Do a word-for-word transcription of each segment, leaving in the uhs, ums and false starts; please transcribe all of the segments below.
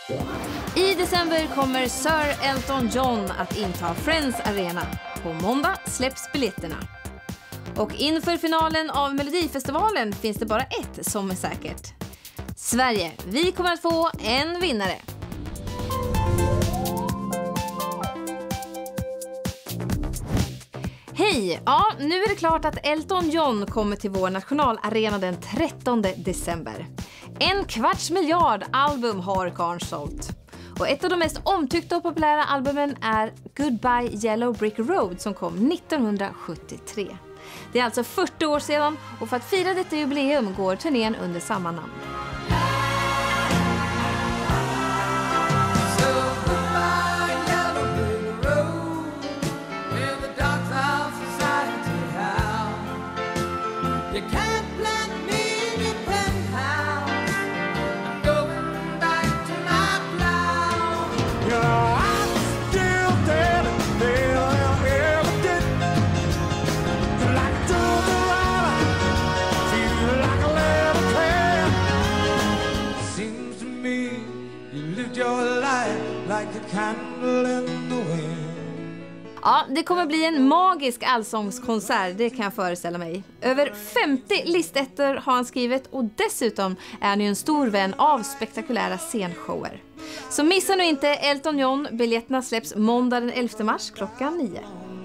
I december kommer Sir Elton John att inta Friends Arena. På måndag släpps biljetterna. Och inför finalen av Melodifestivalen finns det bara ett som är säkert. Sverige, vi kommer att få en vinnare. Hej! Ja, nu är det klart att Elton John kommer till vår nationalarena den trettonde december. En kvarts miljard album har karln sålt. Och ett av de mest omtyckta och populära albumen är Goodbye Yellow Brick Road som kom nittonhundrasjuttiotre. Det är alltså fyrtio år sedan och för att fira detta jubileum går turnén under samma namn. Ja, det kommer bli en magisk allsångskonsert, det kan jag föreställa mig. Över femtio listettor har han skrivit och dessutom är han ju en stor vän av spektakulära scenshower. Så missa nu inte Elton John, biljetterna släpps måndag den elfte mars klockan nio.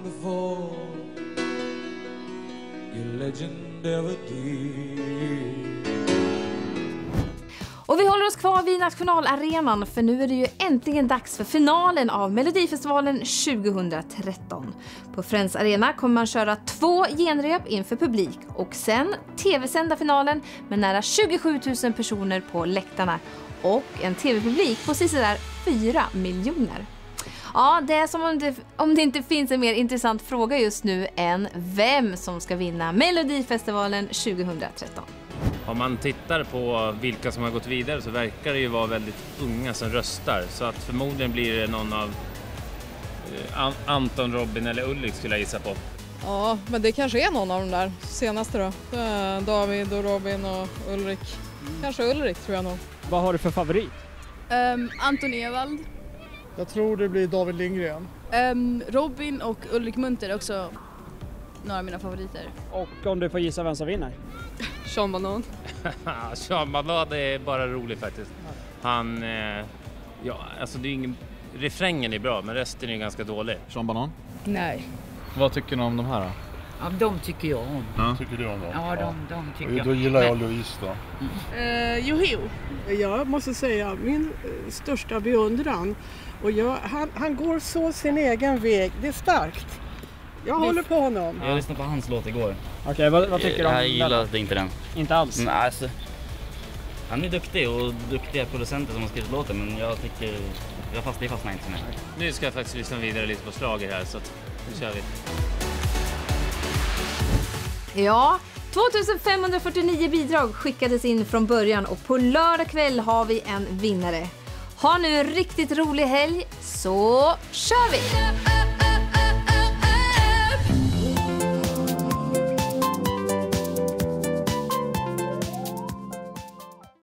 Och vi håller oss kvar vid nationalarenan för nu är det ju äntligen dags för finalen av Melodifestivalen tjugohundratretton. På Friends Arena kommer man köra två genrep inför publik och sen tv-sända finalen med nära tjugosju tusen personer på läktarna och en tv-publik på sådär fyra miljoner. Ja, det är som om det, om det inte finns en mer intressant fråga just nu än vem som ska vinna Melodifestivalen tjugohundratretton. Om man tittar på vilka som har gått vidare så verkar det ju vara väldigt unga som röstar. Så att förmodligen blir det någon av eh, Anton, Robin eller Ulrik skulle jag gissa på. Ja, men det kanske är någon av de där senaste då. Eh, David och Robin och Ulrik. Kanske Ulrik tror jag nog. Vad har du för favorit? Um, Anton Ewald. Jag tror det blir David Lindgren. Um, Robin och Ulrik Munter är också några av mina favoriter. Och om du får gissa vem som vinner? Sean Banan. Sean Banan är bara rolig faktiskt. Han, eh, ja, alltså det är ingen, refrängen är bra men resten är ganska dålig. Sean Banan? Nej. Vad tycker ni om de här då? Ja, de tycker jag om. Ja. Tycker du om dem? Ja, de, de tycker jag. Då gillar jag Louise då. Mm. Eh, Joho. Jag måste säga min eh, största beundran. Och jag, han, han går så sin egen väg. Det är starkt. Jag håller på honom. Jag lyssnade på hans låt igår. Okej, okay, vad, vad tycker du om Jag gillade den? inte den. Inte alls? Nej, alltså, han är duktig och duktiga producenter som har skrivit låten, men jag tycker jag fast, det fastnar inte så mycket. Nu ska jag faktiskt lyssna vidare lite på slager här, så att, nu kör vi. Ja, tvåtusenfemhundrafyrtionio bidrag skickades in från början och på lördag kväll har vi en vinnare. Ha nu en riktigt rolig helg, så kör vi!